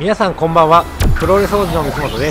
皆さんこんばんは。プロレス王子の三本です。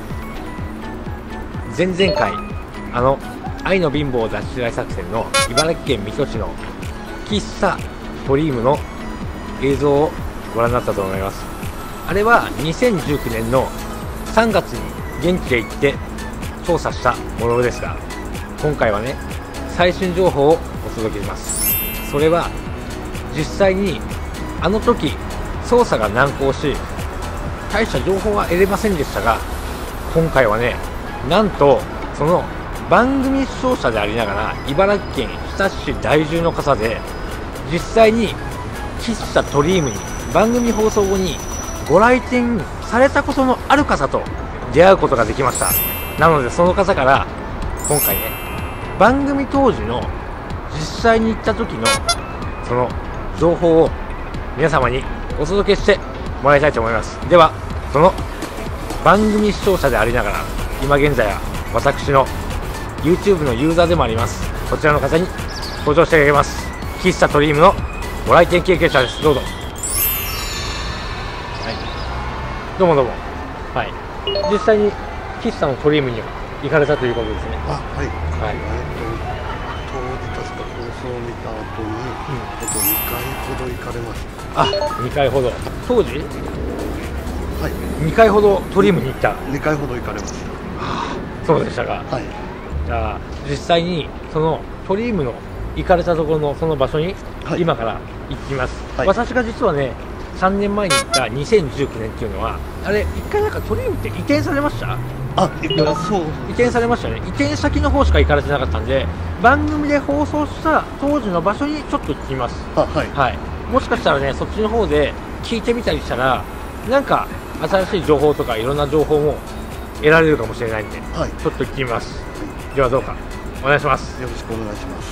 前々回愛の貧乏脱出大作戦の茨城県水戸市の喫茶トリームの映像をご覧になったと思います。あれは2019年の3月に現地へ行って調査したものですが、今回はね、最新情報をお届けします。それは実際にあの時捜査が難航し大した情報は得れませんでしたが、今回はね、なんとその番組視聴者でありながら茨城県日立市在住の方で、実際に喫茶トリームに番組放送後にご来店されたことのある方と出会うことができました。なのでその方から今回ね、番組当時の実際に行った時のその情報を皆様にお届けしてもらいたいと思います。ではその番組視聴者でありながら今現在は私の YouTube のユーザーでもあります、こちらの方に登場していただきます。喫茶トリームのご来店経験者です。どうぞ。はい、どうもどうも。はい、実際に喫茶のトリームには行かれたということですね。 あ、はい、 はい、 当時確か放送を見た後に、2回ほど行かれました。 あ、2回ほど。当時はい、 2回ほどトリームに行った。 2回ほど行かれました。 そうでしたか。 はい、 じゃあ実際にそのトリームの行かれたところのその場所に今から行ってきます。はい、私が実はね、3年前に行った2019年っていうのは、あれ1回なんかトリームって移転されました？ あ、そう移転されましたね。移転先の方しか行かれてなかったんで、番組で放送した当時の場所にちょっと行ってきます。 はい、 はい、もしかしたらね、そっちの方で聞いてみたりしたら、なんか新しい情報とかいろんな情報も得られるかもしれないんで、はい、ちょっと行ってみます。はい、ではどうかお願いします。 よろしくお願いします。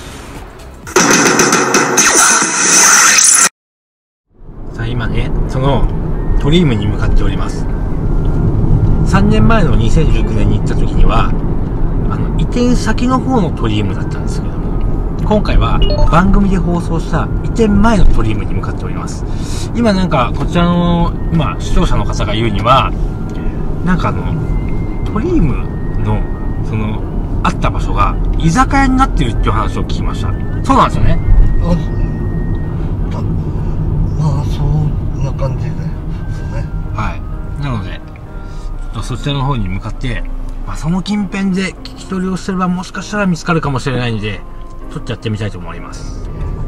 さあ今ね、そのトリームに向かっております。3年前の2019年に行った時には移転先の方のトリームだったんですけども、今回は番組で放送した移転前のトリームに向かっております。今なんかこちらの視聴者の方が言うには、なんかトリームのそのあった場所が居酒屋になってるっていう話を聞きました。そうなんですよね。 まあそんな感じですね。 はい。なのでちょっとそちらの方に向かって、その近辺で聞き取りをすればもしかしたら見つかるかもしれないんで、ちょっとやってみたいと思います。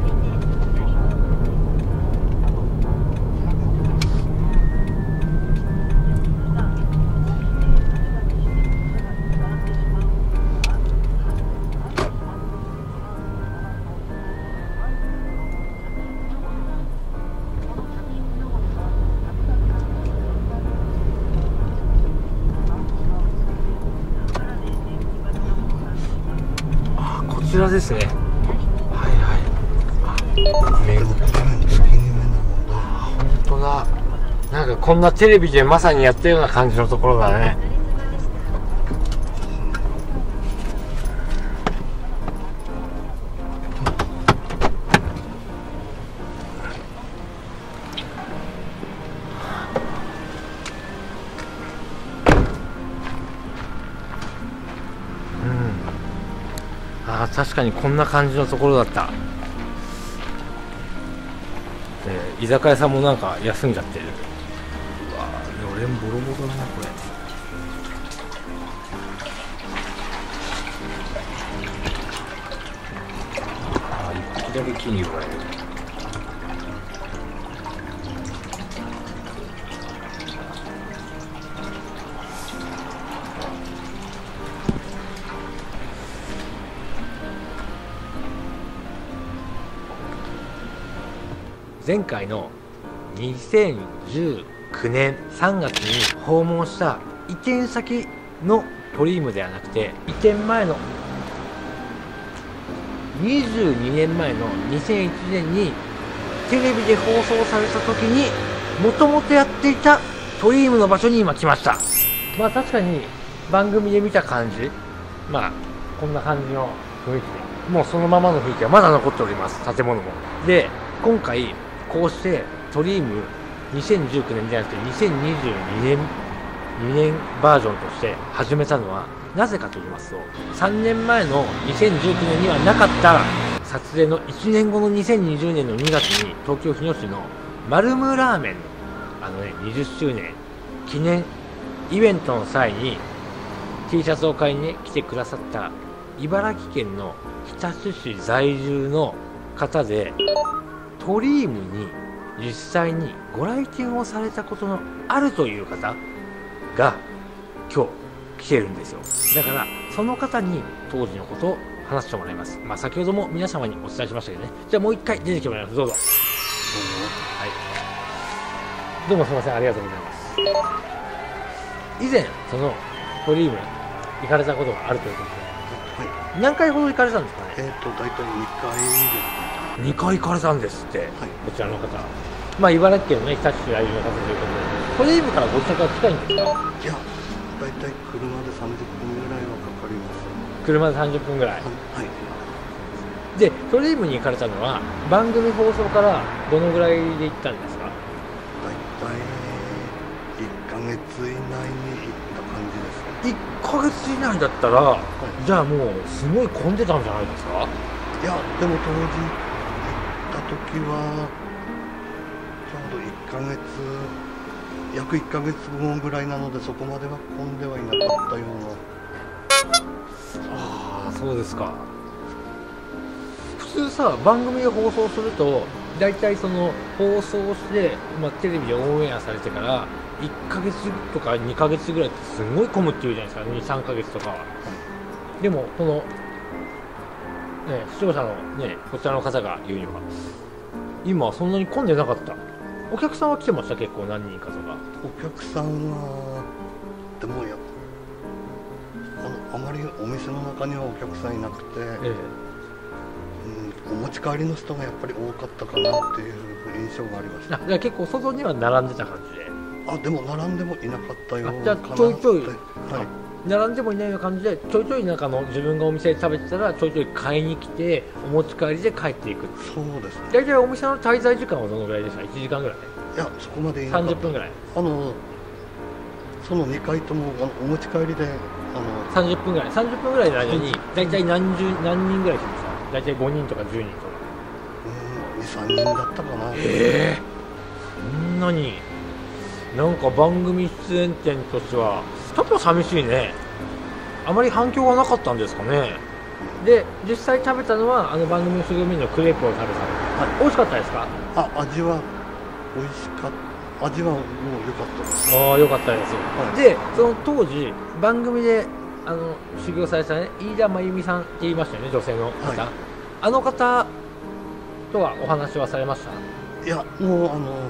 こちらですね。はいはい。本当だ。なんかこんなテレビでまさにやったような感じのところだね。確かにこんな感じのところだった。居酒屋さんもなんか休んじゃってる。うわー、のれんボロボロだなこれ。一匹だけ金魚がいる。前回の2019年3月に訪問した移転先のトリームではなくて、移転前の22年前の2001年にテレビで放送された時にもともとやっていたトリームの場所に今来ました。確かに番組で見た感じ、こんな感じの雰囲気で、もうそのままの雰囲気がまだ残っております。建物もで、今回こうしてトリーム 2019年じゃなくて2022年2年バージョンとして始めたのはなぜかと言いますと、3年前の2019年にはなかった撮影の1年後の2020年の2月に東京日野市のマルムラーメンの20周年記念イベントの際に T シャツを買いに、ね、来てくださった茨城県の日立市在住の方で、トリームに実際にご来店をされたことのあるという方が今日来てるんですよ。だからその方に当時のことを話してもらいます。先ほども皆様にお伝えしましたけどね。じゃあもう一回出てきてもらいます。どうぞ。はい、どうもすみません、ありがとうございます。以前そのトリーム行かれたことがあるということで、はい、何回ほど行かれたんですかね。 大体2回ですね。 2回行かれたんですって、はい、こちらの方。茨城県のね、日立市在住の方ということで、トリームからご自宅は近いんですか。いや、大体車で30分ぐらいはかかります。 車で30分ぐらい。はい。で、トリームに行かれたのは番組放送からどのぐらいで行ったんですか。 大体1ヶ月以内に行った感じです。 1ヶ月以内だったら、はい、じゃあもうすごい混んでたんじゃないですか。 いや、でも当時行った時はちょうど1ヶ月、約1ヶ月後ぐらいなので、そこまでは混んではいなかったような。 ああ、そうですか。普通さ、番組で放送すると大体その放送して、テレビでオンエアされてから1ヶ月とか2ヶ月ぐらいってすごい混むっていうじゃないですか。2、3ヶ月とかは。でもこの視聴者のね、こちらの方が言うには今はそんなに混んでなかった。お客さんは来てました。結構何人かとか。 お客さんはでもあまりお店の中にはお客さんいなくて、お持ち帰りの人がやっぱり多かったかなっていう印象がありました。 じゃあ結構外には並んでた感じで。 でも並んでもいなかったような。 じゃあちょいちょい、 はい、 並んでもいないような感じで、ちょいちょい自分がお店で食べてたらちょいちょい買いに来てお持ち帰りで帰っていく。 そうですね。 大体お店の滞在時間はどのぐらいですか。1時間ぐらい。 いや、そこまでいなかった。 30分ぐらい。 その2回ともお持ち帰りで 30分ぐらい。30分ぐらいの間に大体何人ぐらい来ました。大体5人とか10人とか。 2、3人だったかな。 そんなに。なんか番組出演店としてはちょっと寂しいね。あまり反響がなかったんですかね。で、実際食べたのは番組のすぐみのクレープを食べた。美味しかったですか。 味は美味しかった。味はもう良かったです。 良かったです、はい、で、その当時番組で修行されたね、飯田真由美さんって言いましたよね、女性の方、はい、あの方とはお話はされました。 いや、もう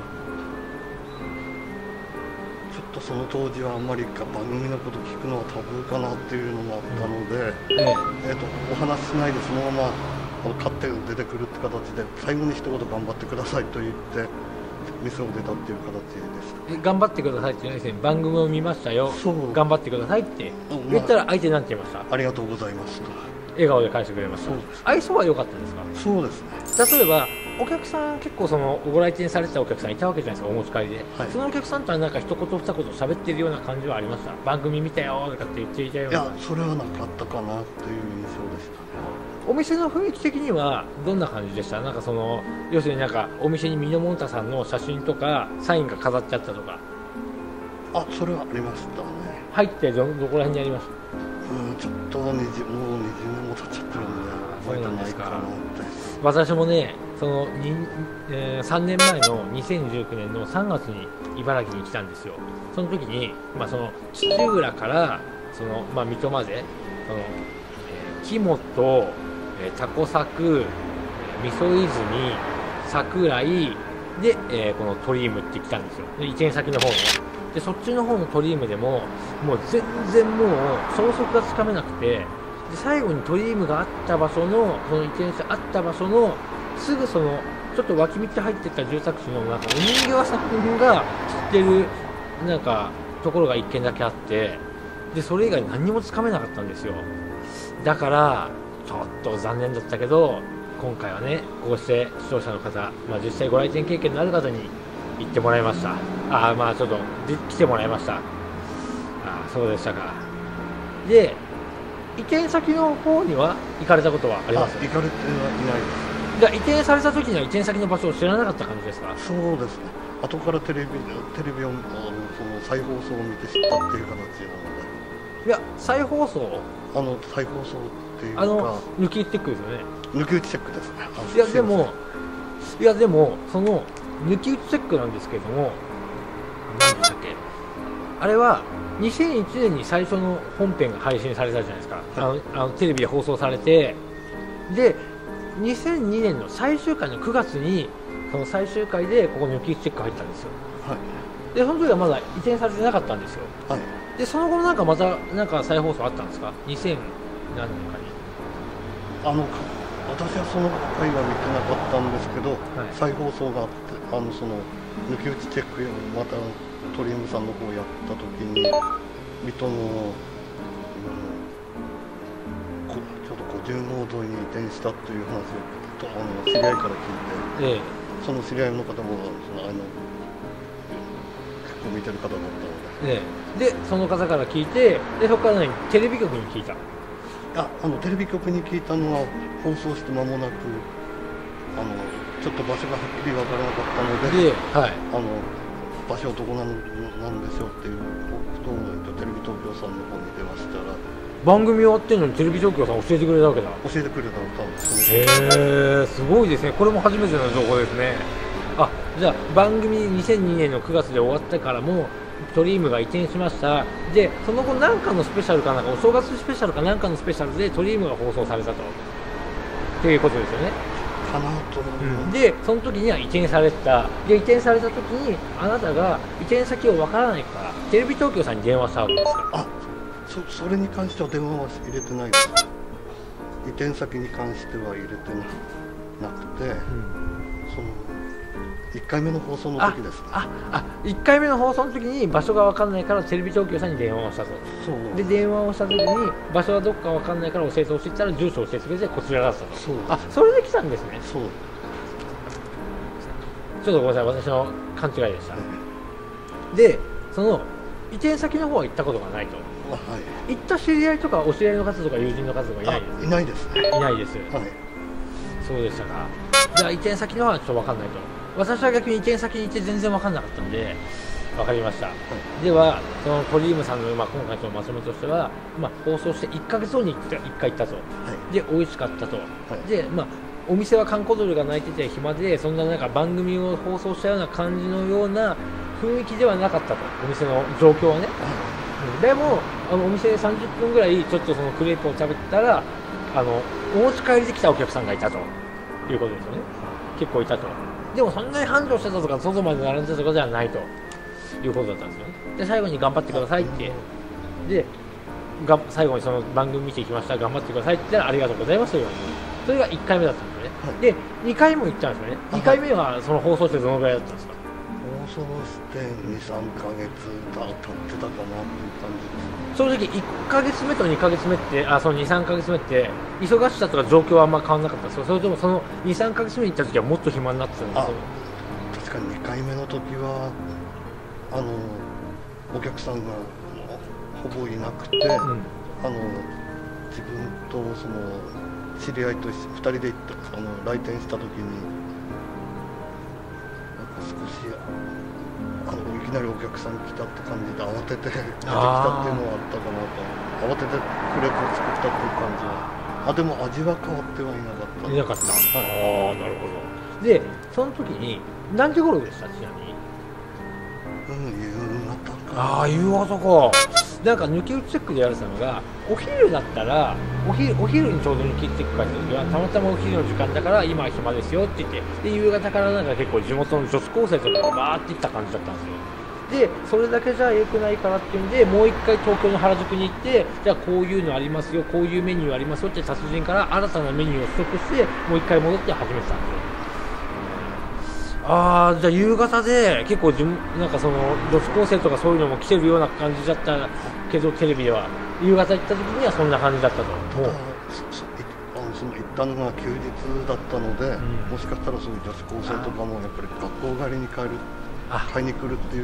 ちょっとその当時はあんまり番組のこと聞くのはタブーかなっていうのがあったので、お話ししないでそのまま買って出てくるって形で、最後に一言頑張ってくださいと言って店を出たっていう形でした。 頑張ってくださいって言うんですね。番組を見ましたよ、頑張ってくださいって言ったら相手なんて言いました。 ありがとうございますと笑顔で返してくれました。愛想は良かったんですか。 そうですね。 例えばお客さん、結構ご来店されてたお客さんいたわけじゃないですか、お持ち帰りで、はい、そのお客さんとはなんか一言二言喋ってるような感じはありました。番組見たよとかって言っていたような。 いや、それはなかったかなっていう印象でしたね。 お店の雰囲気的にはどんな感じでした。要するにお店にミノモンタさんの写真とかサインが飾ってあったとか。 それはありましたね。 入ってどこら辺にありました。 ちょっともう20年も経っちゃってるんで覚えてないかなって。 私もね、3年前の2019年の3月に茨城に来たんですよ。その時に、土浦から水戸まで木本、タコ作、みそ泉、桜井で、このトリームって来たんですよ。で、移転先の方でそっちの方のトリームでももう全然もう消息がつかめなくて、で最後にトリームがあった場所のその移転してあった場所のすぐちょっと脇道入ってった住宅地のお人形屋さんが知ってるところが1軒だけあって、でそれ以外何にもつかめなかったんですよ。だからちょっと残念だったけど、今回はね、こうして視聴者の方、実際ご来店経験のある方に行ってもらいました。ああ、まあちょっと来てもらいました。ああ、そうでしたか。で、移転先の方には行かれたことはあります？ 行かれてはいないです。 じゃあ移転された時には移転先の場所を知らなかった感じですか？ そうですね。後からテレビをその再放送を見て知ったっていう形なので。 いや、再放送？ 再放送っていうか、 抜き打ちチェックですよね。抜き打ちチェックですね。 いやでもその抜き打ちチェックなんですけれども、何でしたっけ、あれは2001年に最初の本編が配信されたじゃないですか。テレビで放送されて、で2002年の最終回の9月にその最終回でここ抜き打ちチェック入ったんですよ。はい。でその時はまだ移転されてなかったんですよ。はい。でその後なんかまたなんか再放送あったんですか？2000何年かに。 私はその回は見てなかったんですけど、はい、再放送があって、その抜き打ちチェックをまたトリウムさんの方やった時に水戸の、ちょっと50モードに移転したっていう話を知り合いから聞いて、その知り合いの方も結構見てる方だったので、 でその方から聞いて、でそこからテレビ局に聞いた？ テレビ局に聞いたのは放送して間もなく、ちょっと場所がはっきり分からなかったので、はい、場所はどこなんでしょうっていうことをテレビ東京さんの方に電話したら、 番組終わってんのにテレビ東京さん教えてくれたわけだ。 教えてくれたんです。 へえ、すごいですね。これも初めての情報ですね。じゃあ番組2002年の9月で終わってからもトリームが移転しました。でその後何かのスペシャルかなんか、お正月スペシャルかなんかのスペシャルでトリームが放送されたということですよね。 かなと思います。 でその時には移転された。で移転された時にあなたが移転先をわからないからテレビ東京さんに電話したわけですか？ それに関しては電話は入れてないです。移転先に関しては入れてなくて、その1回目の放送の時ですね。 1回目の放送の時に場所が分かんないからテレビ東京さんに電話をしたと。で電話をした時に場所はどこか分かんないから教えてほしいって言ったら住所を教えてくれてこちらだったと。それで来たんですね。 そう。 ちょっとごめんなさい、私の勘違いでした。でその移転先の方は行ったことがないと。行った知り合いとかお知り合いの方とか友人の方とかいないです？ いないですね。 いないです。そうでしたか。じゃあ移転先の方はちょっと分かんないと。私は逆に移転先に行って全然分かんなかったんで分かりました。ではそのトリームさんの、今回のまとめとしては、放送して1ヶ月後に1回行ったと。で美味しかったと。でお店は閑古鳥が鳴いてて暇で、そんななんか番組を放送したような感じのような雰囲気ではなかったと、お店の状況はね。でもお店で30分ぐらいちょっとそのクレープを食べてたらお持ち帰りで来たお客さんがいたということですよね。結構いたと。でもそんなに繁盛してたとか外まで並んでたとかではないということだったんですよね。で最後に頑張ってくださいって、で最後にその番組見てきました、頑張ってくださいって言ったらありがとうございますという。それが1回目だったんですよね。で2回も行ったんですよね。2回目はその放送してどのぐらいだったんですか？ 放送して2、3ヶ月経ってたかなっていう感じです。 正直1ヶ月目と2ヶ月目ってその2、3ヶ月目って忙しさとか状況はあんま変わらなかったんですか？それともその2、3ヶ月目に行った時はもっと暇になってたんですか？ 確かに2回目の時はお客さんがほぼいなくて、自分とその知り合いと2人で行った来店した時に少しいきなりお客さん来たって感じで慌てて出てきたっていうのはあったかなと。慌ててクレープを作ったっていう感じは。でも味は変わってはいなかった。 いなかった。なるほど。でその時に何時頃でした？ちなみに。 夕方か。 夕方か。なんか抜き打ちチェックでやられたのが、お昼だったらお昼にちょうど抜き打ちチェックが入った時はたまたまお昼の時間だから今は暇ですよって言って、で夕方からなんか結構地元の女子高生とかがバーって行った感じだったんですよ。でそれだけじゃ良くないからっていうんで、もう一回東京の原宿に行って、じゃあこういうのありますよ、こういうメニューありますよって達人から新たなメニューを取得してもう一回戻って始めてたんですよ。じゃあ夕方で結構なんかその女子高生とかそういうのも来てるような感じだったけど、テレビでは夕方行った時にはそんな感じだったと。 その行ったのが休日だったので、もしかしたらそういう女子高生とかもやっぱり学校帰りに帰る買いに来るっていう、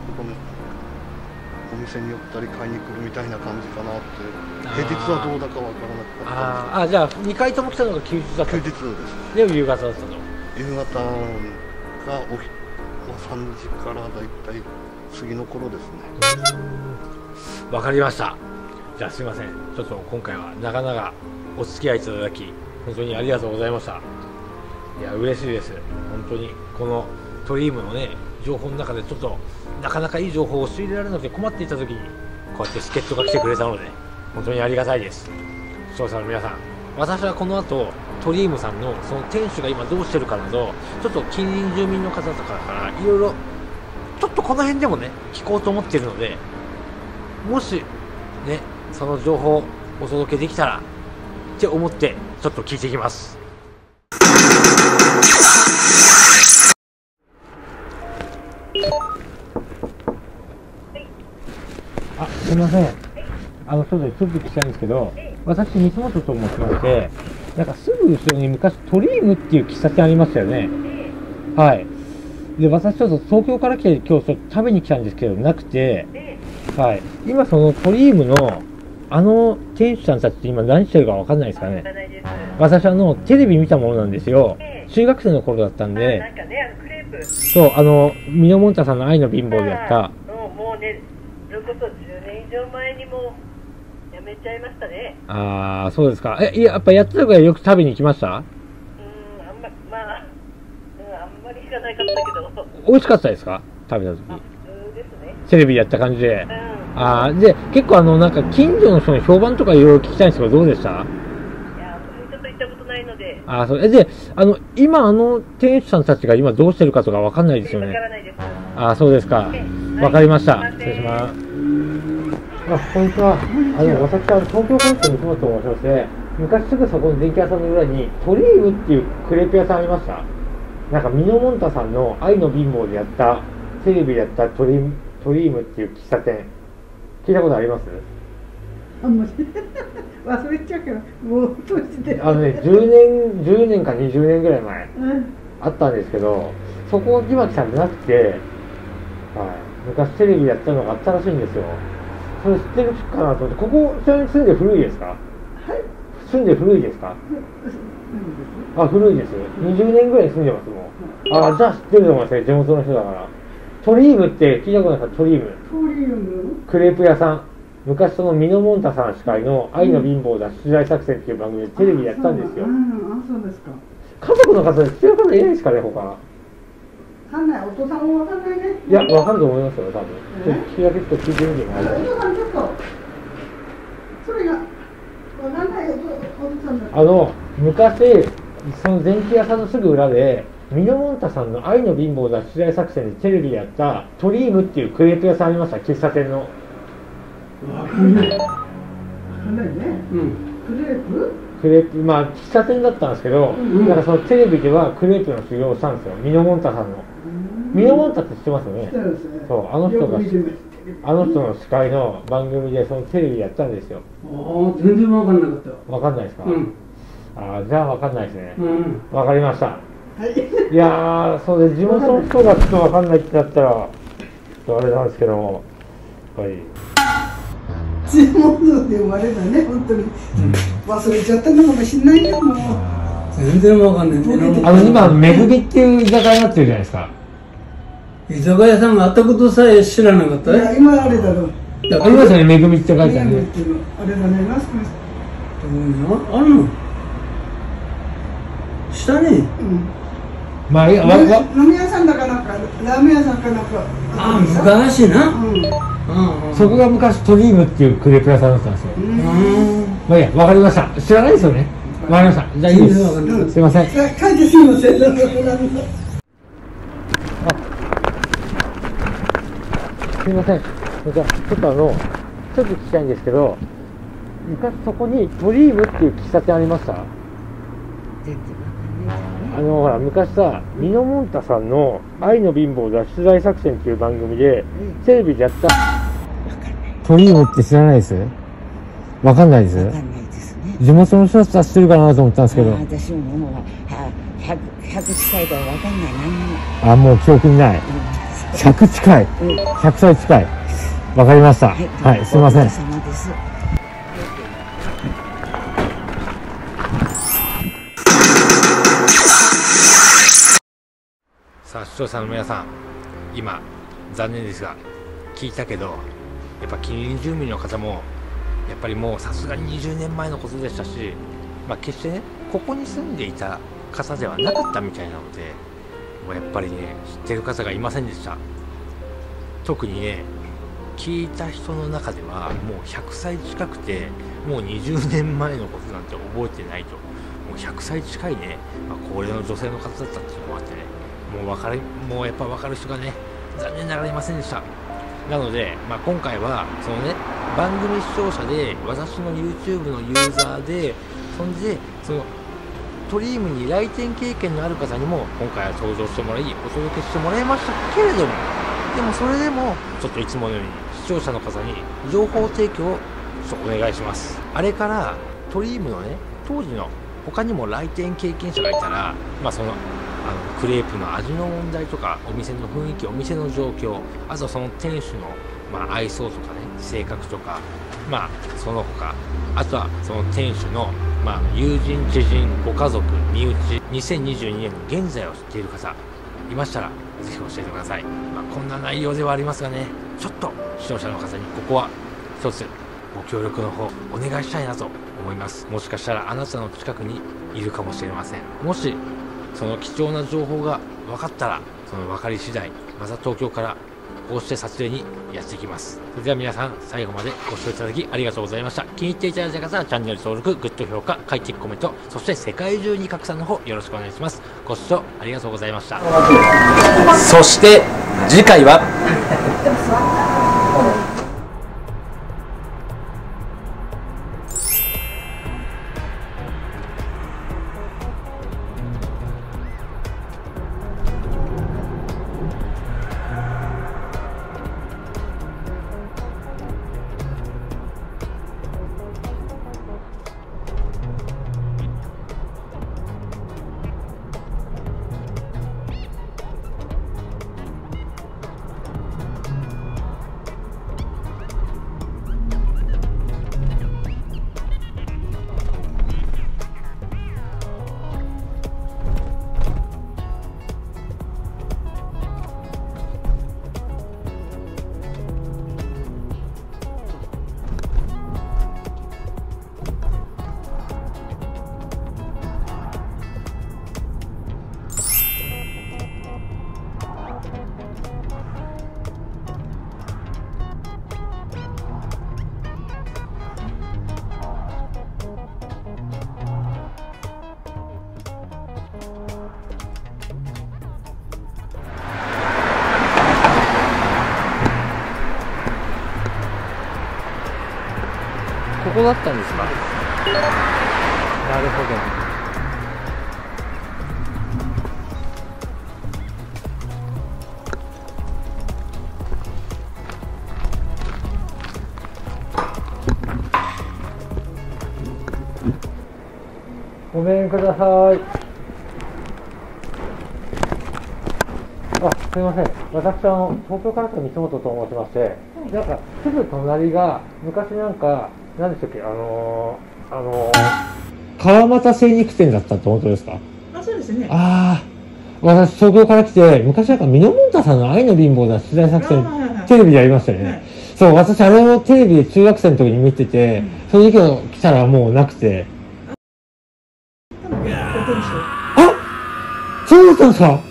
お店に寄ったり買いに来るみたいな感じかなって。平日はどうだかわからなかったんです。 じゃあ2回とも来たのが休日だった。 休日です。 でも夕方だったの。 夕方が3時からだいたい過ぎの頃ですね。 わかりました。じゃあすいません、ちょっと今回は長々お付き合いいただき本当にありがとうございました。いや嬉しいです。本当にこのトリームのね情報の中でちょっとなかなかいい情報を仕入れられなくて困っていた時にこうやって助っ人が来てくれたので本当にありがたいです。視聴者の皆さん、私はこの後トリームさんのその店主が今どうしてるかなどちょっと近隣住民の方とかからいろいろちょっとこの辺でもね聞こうと思ってるので、もしねその情報をお届けできたらって思ってちょっと聞いていきます。すみません。ちょっと聞きたいんですけど、私、三本と申しまして、なんかすぐ後ろに昔トリームっていう喫茶店ありましたよね。はい。で、私ちょっと東京から来て今日ちょっと食べに来たんですけど、なくて、はい。今そのトリームの店主さんたちって今何してるかわかんないですかね。私テレビ見たものなんですよ。中学生の頃だったんで、 なんかね、クレープ。 そう、ミノモンタさんの愛の貧乏でやった。 もうね、それこそ10年以上前にもやめちゃいましたね。 そうですか。やっぱやってたぐらいよく食べに行きました？ あんまり知らなかったけど。 美味しかったですか？食べた時。 普通ですね。 テレビでやった感じで。で、結構なんか近所の人の評判とかいろいろ聞きたいんですけど、どうでした？ いや、ちょっと行ったことないので。 そう。で、今店主さんたちが今どうしてるかとかわかんないですよね。 わからないです。 そうですか。わかりました。失礼します。こんにちは。私は東京から来た三本と申しまして、昔すぐそこの電気屋さんの裏にトリームっていうクレープ屋さんありました。なんかミノモンタさんの愛の貧乏でやったテレビでやったトリームっていう喫茶店聞いたことあります？ あんまり忘れちゃうからもう閉じて 10年か20年ぐらい前、あったんですけど、そこ今来たんじゃなくて、昔テレビやったのがあったらしいんですよ。それ知ってるかなと思って。ここちなみに住んで古いですか？はい。住んで古いですか？古いです。20年ぐらい住んでますもん。じゃあ知ってると思いますね、地元の人だから。トリームって聞いたことないですか？トリームクレープ屋さん。昔そのミノモンタさん司会の愛の貧乏脱出大作戦っていう番組でテレビでやったんですよ。 そうですか。 家族の方で知ってる方いないですかね、他。 わかんない。お父さんもわかんないね。 いや、わかると思いますよ、多分。聞きだけちょっと聞いてみてもらえますか。 お父さんちょっとそれがわかんないよ、お父さんだ。 昔その電気屋さんのすぐ裏でミノモンタさんの愛の貧乏脱出大作戦でテレビでやったトリームっていうクレープ屋さんありました。喫茶店の。 わかんないね。クレープ喫茶店だったんですけど、なんかそのテレビではクレープの修行をしたんですよ、ミノモンタさんの。ミノモンタって知ってますよね。そう、あの人の司会の番組でそのテレビやったんですよ。 全然わかんなかった。 わかんないですか？じゃあわかんないですね。わかりました。いやー、そうで地元の人がちょっとわかんないってなったらちょっとあれなんですけども、やっぱり地元で生まれたね、本当に。忘れちゃったのかもしれないよ、もう。 全然わかんない。 今めぐみっていう居酒屋になってるじゃないですか。 居酒屋さんがあったことさえ知らなかった。 いや、今あれだろう。 ありますよね、めぐみって書いてあるね。 あれだね、マスクあるの下に。 飲み屋さんだかなんか、ラーメン屋さんかなんか。 昔な。 そこが昔トリームっていうクレープ屋さんだったんですよ。いや、わかりました。知らないですよね。わかりました。じゃあいいです。すいません。 書いてすいません。 すいません。じゃあちょっとちょっと聞きたいんですけど、昔そこにトリームっていう喫茶店ありました？ほら昔さ、ミノモンタさんの愛の貧乏脱出大作戦っていう番組でテレビでやったトリームって知らないです？わかんないです。 わかんないですね。 地元の人たちは知ってるかなと思ったんですけど。 私ももう100近いからわかんない、何も。 もう記憶にない。 100近い。100歳近い。わかりました。はい、すいません。 さあ視聴者の皆さん、今残念ですが聞いたけど、やっぱ近隣住民の方もやっぱりもうさすがに20年前のことでしたし、決してねここに住んでいた方ではなかったみたいなので、もうやっぱりね知ってる方がいませんでした。特にね聞いた人の中ではもう100歳近くて、もう20年前のことなんて覚えてないと、もう100歳近いね、高齢の女性の方だったっていうのもあってね、もうやっぱ分かる人がね残念ながらいませんでした。なので、今回はそのね番組視聴者で私の YouTube のユーザーで、そんでそのトリームに来店経験のある方にも今回は登場してもらいお届けしてもらいましたけれども、でもそれでもちょっといつものように視聴者の方に情報提供をお願いします。あれからトリームのね当時の他にも来店経験者がいたら、そのクレープの味の問題とか、お店の雰囲気、お店の状況、あとその店主の愛想とかね、性格とか、その他、あとはその店主の友人、知人、ご家族、身内、2022年の現在を知っている方いましたらぜひ教えてください。こんな内容ではありますがね、ちょっと視聴者の方にここは一つご協力の方お願いしたいなと思います。もしかしたらあなたの近くにいるかもしれません。もしその貴重な情報が分かったら、その分かり次第また東京からこうして撮影にやってきます。それでは皆さん最後までご視聴いただきありがとうございました。気に入っていただいた方はチャンネル登録、グッド評価、快適コメント、そして世界中に拡散の方よろしくお願いします。ご視聴ありがとうございました。そして次回はここだったんですか。なるほど。 ごめんください。すみません。私東京から来た三本と申しまして、すぐ隣が昔何でしたっけ、川俣精肉店だったって本当ですか？ そうですね。 私東京から来て、昔ミノモンタさんの愛の貧乏な取材作戦、テレビでやりましたよね。そう、私あれをテレビで中学生の時に見てて、その時来たらもうなくて。そうだったんですか？はい。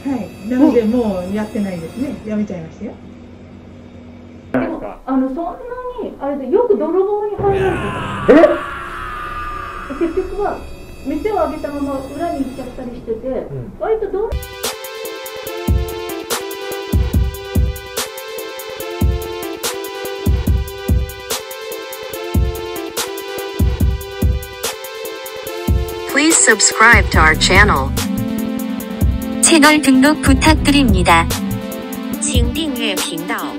なのでもうやってないですね。やめちゃいましたよ。 でもそんなにあれでよく泥棒に入られてた。結局は店を開けたまま裏に行っちゃったりしてて、割と泥。 Please subscribe to our channel. 채널 등록 부탁드립니다. 请订阅频道。